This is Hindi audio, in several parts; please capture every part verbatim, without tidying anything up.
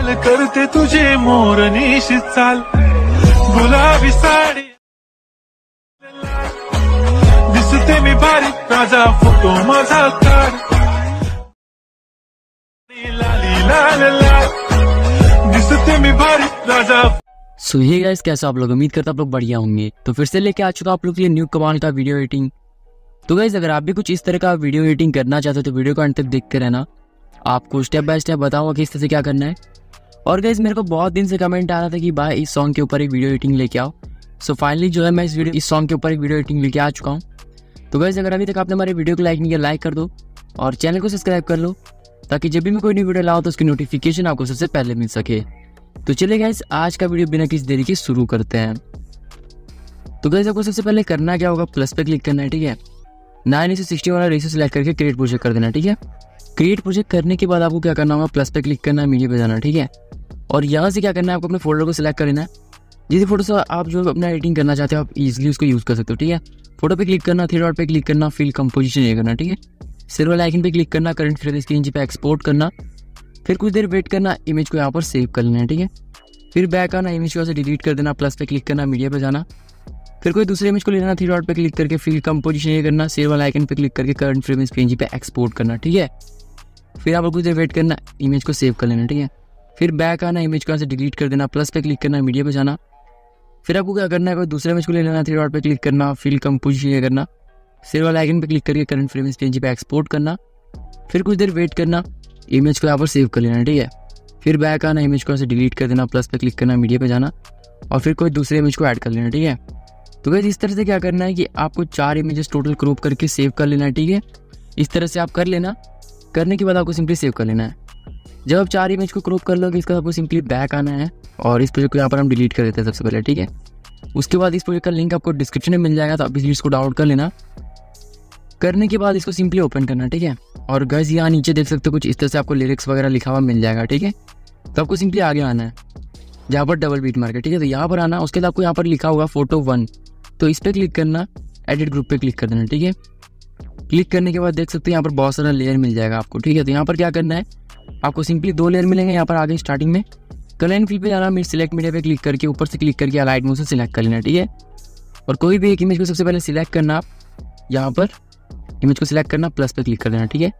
लाल करते तुझे मोरनीशी चाल, गुलाबी साडी दिसते मी भारी, राजा फोटो माझा काढ, लाली लाल लाल दिसते मी भारी राजा। सो हे गाइस, कैसे आप लोग? उम्मीद करता आप लोग बढ़िया होंगे। तो फिर से लेके आ चुका आप लोग के लिए न्यू कमाल का वीडियो एडिटिंग। तो गाइस, अगर आप भी कुछ इस तरह का वीडियो एडिटिंग करना चाहते हो तो वीडियो को अंत तक देखते रहना, आपको स्टेप बाय स्टेप बताऊंगा कि इस तरह से क्या करना है। और गाइस, मेरे को बहुत दिन से कमेंट आ रहा था कि भाई इस सॉन्ग के ऊपर एक वीडियो एडिटिंग लेके आओ। सो फाइनली जो है मैं इस वीडियो इस सॉन्ग के ऊपर एक वीडियो एडिटिंग लेके आ चुका हूँ। तो गाइस, अगर अभी तक आपने हमारे वीडियो को लाइक नहीं किया, लाइक कर दो और चैनल को सब्सक्राइब कर लो, ताकि जब भी मैं कोई नई वीडियो लाऊं तो उसकी नोटिफिकेशन आपको सबसे पहले मिल सके। तो चलिए गाइस, आज का वीडियो बिना किसी देरी के शुरू करते हैं। तो गाइस, आपको सबसे पहले करना क्या होगा, प्लस पे क्लिक करना है, ठीक है। नाइन से सिक्सटी वाला रेशियो सेलेक्ट करके क्रिएट प्रोजेक्ट कर देना, ठीक है। क्रिएट प्रोजेक्ट करने के बाद आपको क्या करना होगा, प्लस पे क्लिक करना है, मीडिया पे जाना, ठीक है। और यहाँ से क्या करना है, आपको अपने फोल्डर को सिलेक्ट कर लेना है। जिस फोटो से आप जो अपना एडिटिंग करना चाहते हो आप इजीली उसको यूज कर सकते हो, ठीक है। फोटो पे क्लिक करना, थ्री डॉट पे क्लिक करना, फिल कंपोजिशन ये करना, ठीक है। सिल्वर आइकन पे क्लिक करना, करंट फ्रेम स्क्रीन पे एक्सपोर्ट करना, फिर कुछ देर वेट करना, इमेज को यहाँ पर सेव कर लेना है, ठीक है। फिर बैक आना, इमेज को ऐसे डिलीट कर देना, प्लस पे क्लिक करना, मीडिया पे जाना, फिर कोई दूसरे इमेज को लेना, थ्री डॉट पे क्लिक करके फिल कंपोजिशन ये करना, सेव वाला आइकन पे क्लिक करके करंट फ्रेम स्क्रीन पे एक्सपोर्ट करना, ठीक है। फिर आप कुछ देर वेट करना, इमेज को सेव कर लेना, ठीक है। फिर बैक आना, इमेज को ऐसे डिलीट कर देना, प्लस पे क्लिक करना, मीडिया पे जाना, फिर आपको क्या करना है, कोई दूसरे इमेज को ले लेना, थ्री डॉट पे क्लिक करना, फिल कंपोजिशन ये करना, सेव वाला आइकन पे क्लिक करके करंट फ्रेम स्क्रीन पे एक्सपोर्ट करना, फिर कुछ देर वेट करना, इमेज को यहाँ पर सेव कर लेना, ठीक है। फिर बैक आना, इमेज को ऐसे डिलीट कर देना, प्लस पे क्लिक करना, मीडिया पे जाना और फिर कोई दूसरे इमेज को ऐड कर लेना, ठीक है। तो गाइस, इस तरह से क्या करना है कि आपको चार इमेजेस टोटल क्रॉप करके सेव कर लेना है, ठीक है। इस तरह से आप कर लेना। करने के बाद आपको सिंपली सेव कर लेना है। जब आप चार इमेज को क्रॉप कर लोगे, इसका आपको सिंपली बैक आना है और इस प्रोजेक्ट को यहाँ पर हम डिलीट कर देते हैं सबसे पहले, ठीक है। उसके बाद इस प्रोजेक्ट का लिंक आपको डिस्क्रिप्शन में मिल जाएगा, तो आप इस इसको डाउनलोड कर लेना। करने के बाद इसको सिंपली ओपन करना, ठीक है। और गाइस, यहाँ नीचे देख सकते हो कुछ इस तरह से आपको लिरिक्स वगैरह लिखा हुआ मिल जाएगा, ठीक है। तो आपको सिंपली आगे आना है, जहाँ पर डबल बीट मार्क है, ठीक है। तो यहाँ पर आना, उसके बाद आपको यहाँ पर लिखा होगा फोटो वन, तो इस पर क्लिक करना, एडिट ग्रुप पे क्लिक कर देना, ठीक है। क्लिक करने के बाद देख सकते हो यहाँ पर बहुत सारा लेयर मिल जाएगा आपको, ठीक है। तो यहाँ पर क्या करना है, आपको सिंपली दो लेयर मिलेंगे यहाँ पर आगे स्टार्टिंग में। कलर एंड फिल पे जाना, सिलेक्ट मीडिया पे क्लिक करके ऊपर से क्लिक करके अलाइट मोड से सिलेक्ट कर लेना, ठीक है। और कोई भी एक इमेज को सबसे पहले सिलेक्ट करना, आप यहाँ पर इमेज को सिलेक्ट करना, प्लस पे क्लिक कर देना, ठीक है।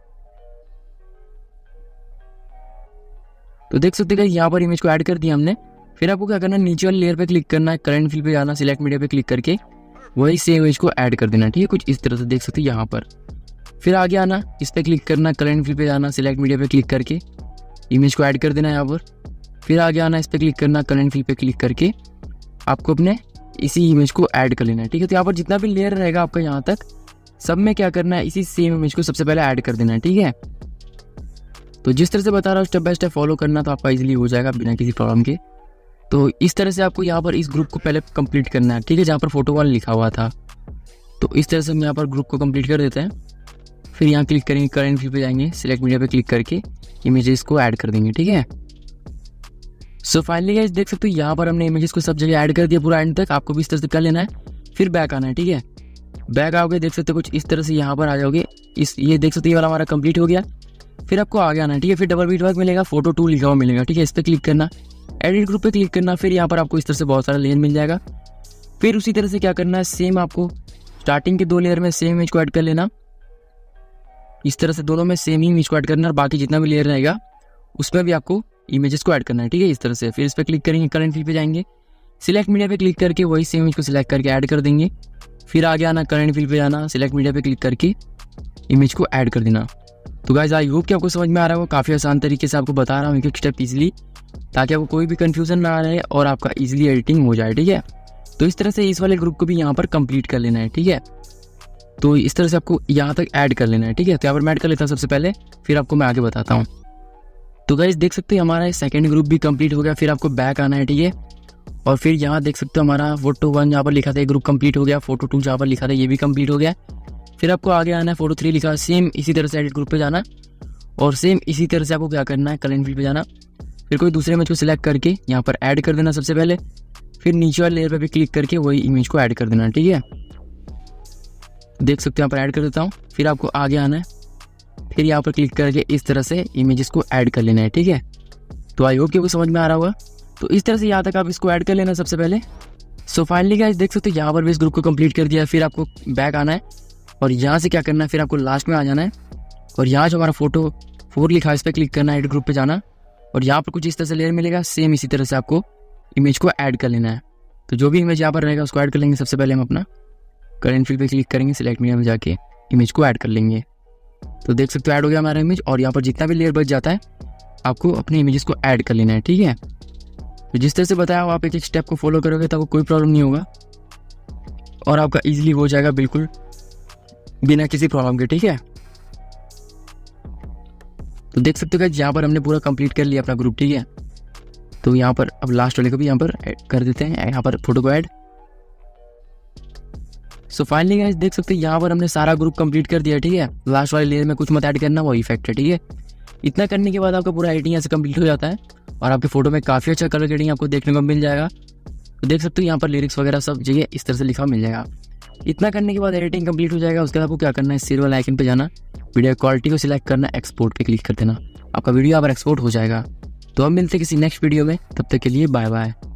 तो देख सकते हैं यहाँ पर इमेज को ऐड कर दिया हमने। फिर आपको क्या करना है, नीचे वाली लेयर पे क्लिक करना है, करंट फिल पे जाना, सिलेक्ट मीडिया पे क्लिक करके वही सेम इमेज को ऐड कर देना, ठीक है। कुछ इस तरह से देख सकते हैं यहाँ पर। फिर आगे आना, इस पे क्लिक करना, करंट फिल पे जाना, सिलेक्ट मीडिया पे क्लिक करके इमेज को ऐड कर देना यहाँ पर। फिर आगे आना, इस पे क्लिक करना, करंट फिल पे क्लिक करके आपको अपने इसी इमेज को ऐड कर लेना है, ठीक है। तो यहाँ पर जितना भी लेयर रहेगा आपका यहाँ तक, सब में क्या करना है, इसी सेम इमेज को सबसे पहले ऐड कर देना है, ठीक है। तो जिस तरह से बता रहा हूँ स्टेप बाय स्टेप फॉलो करना, तो आपका इजीली हो जाएगा बिना किसी प्रॉब्लम के। तो इस तरह से आपको यहाँ पर इस ग्रुप को पहले कंप्लीट करना है, ठीक है, जहाँ पर फोटो वाला लिखा हुआ था। तो इस तरह से हम यहाँ पर ग्रुप को कंप्लीट कर देते हैं। फिर यहाँ क्लिक करेंगे, करंट व्यू पे जाएंगे, सिलेक्ट मीडिया पे क्लिक करके इमेजेस को ऐड कर देंगे, ठीक है। सो फाइनली गाइस, देख सकते हो यहाँ पर हमने इमेजेस को सब जगह ऐड कर दिया पूरा एंड तक। आपको भी इस तरह से कर लेना है। फिर बैक आना है, ठीक है। बैक आओगे, देख सकते हो कुछ इस तरह से यहाँ पर आ जाओगे। इस ये देख सकते हो ये वाला हमारा कंप्लीट हो गया। फिर आपको आगे आना है, ठीक है। फिर डबल बीट वर्क मिलेगा, फोटो टू लिखा हुआ मिलेगा, ठीक है। इस पर क्लिक करना, एडिट ग्रुप पे क्लिक करना, फिर यहाँ पर आपको इस तरह से बहुत सारा लेयर मिल जाएगा। फिर उसी तरह से क्या करना है, सेम आपको स्टार्टिंग के दो लेयर में सेम इमेज को ऐड कर लेना। इस तरह से दोनों में सेम ही इमेज को ऐड करना और बाकी जितना भी लेयर रहेगा उसमें भी आपको इमेजेस को ऐड करना है, ठीक है, इस तरह से। फिर इस पर क्लिक करेंगे, करंट फिल पे जाएंगे, सिलेक्ट मीडिया पे क्लिक करके वही सेम इमेज को सिलेक्ट करके ऐड कर देंगे। फिर आगे आना, करंट फिल पे जाना, सिलेक्ट मीडिया पे क्लिक करके इमेज को ऐड कर देना। तो गाइस, आई होप कि आपको समझ में आ रहा है। वो काफ़ी आसान तरीके से आपको बता रहा हूँ एक एक स्टेप इजीली, ताकि आपको कोई भी कंफ्यूजन ना आ रहे और आपका इजीली एडिटिंग हो जाए, ठीक है। तो इस तरह से इस वाले ग्रुप को भी यहाँ पर कंप्लीट कर लेना है, ठीक है। तो इस तरह से आपको यहाँ तक ऐड कर लेना है, ठीक है। तो यहाँ पर मैं ऐड कर लेता हूँ सबसे पहले, फिर आपको मैं आगे बताता हूँ। तो गाइस, देख सकते हैं हमारा सेकंड ग्रुप भी कंप्लीट हो गया। फिर आपको बैक आना है, ठीक है। और फिर यहाँ देख सकते हो हमारा फोटो वन जहाँ पर लिखा था ये ग्रुप कंप्लीट हो गया। फोटो टू जहाँ पर लिखा था ये भी कंप्लीट हो गया। फिर आपको आगे आना है, फोटो थ्री लिखा, सेम इसी तरह से एडिट ग्रुप पे जाना और सेम इसी तरह से आपको क्या करना है, करंट फिल पे जाना। फिर कोई दूसरे इमेज को सिलेक्ट करके यहाँ पर ऐड कर देना सबसे पहले। फिर नीचे वाले लेयर पे भी क्लिक करके वही इमेज को ऐड कर देना, ठीक है। देख सकते हो यहाँ पर ऐड कर देता हूँ। फिर आपको आगे आना है, फिर यहाँ पर क्लिक करके इस तरह से इमेजेस को ऐड कर लेना है, ठीक है। तो आई होप कि आपको समझ में आ रहा होगा। तो इस तरह से यहाँ तक आप इसको ऐड कर लेना सबसे पहले। सो फाइनली गाइस देख सकते हो यहाँ पर भी इस ग्रुप को कंप्लीट कर दिया। फिर आपको बैक आना है और यहाँ से क्या करना है, फिर आपको लास्ट में आ जाना है और यहाँ जो हमारा फोटो फोर लिखा है इस पर क्लिक करना है, एड ग्रुप पे जाना और यहाँ पर कुछ इस तरह से लेयर मिलेगा। सेम इसी तरह से आपको इमेज को ऐड कर लेना है। तो जो भी इमेज यहाँ पर रहेगा उसको ऐड कर लेंगे। सबसे पहले हम अपना करेंट फिल पे क्लिक करेंगे, सिलेक्ट मीडिया में जाके इमेज को ऐड कर लेंगे। तो देख सकते हो ऐड हो गया हमारा इमेज और यहाँ पर जितना भी लेयर बच जाता है आपको अपने इमेजेस को ऐड कर लेना है, ठीक है। तो जिस तरह से बताया आप एक एक स्टेप को फॉलो करोगे तो आपको कोई प्रॉब्लम नहीं होगा और आपका इजीली हो जाएगा बिल्कुल बिना किसी प्रॉब्लम के, ठीक है। तो देख सकते हो कि यहाँ पर हमने पूरा कंप्लीट कर लिया अपना ग्रुप, ठीक है। तो यहाँ पर अब लास्ट वाले को भी यहाँ पर कर देते हैं, यहाँ पर फोटो को ऐड। सो फाइनली गाइस देख सकते हैं यहाँ पर हमने सारा ग्रुप कंप्लीट कर दिया, ठीक है। लास्ट वाले लेयर में कुछ मत ऐड करना, वो इफेक्ट है, ठीक है। इतना करने के बाद आपका पूरा एडिटिंग यहाँ से कंप्लीट हो जाता है और आपके फोटो में काफ़ी अच्छा कलर ग्रेडिंग आपको देखने को मिल जाएगा। तो देख सकते हो यहाँ पर लिरिक्स वगैरह सब जगह इस तरह से लिखा मिल जाएगा। इतना करने के बाद एडिटिंग कंप्लीट हो जाएगा। उसके बाद आपको क्या करना है, सिर वाला आइकन पे जाना, वीडियो क्वालिटी को सिलेक्ट करना, एक्सपोर्ट पे क्लिक कर देना, आपका वीडियो यहाँ पर एक्सपोर्ट हो जाएगा। तो अब मिलते हैं किसी नेक्स्ट वीडियो में, तब तक के लिए बाय बाय।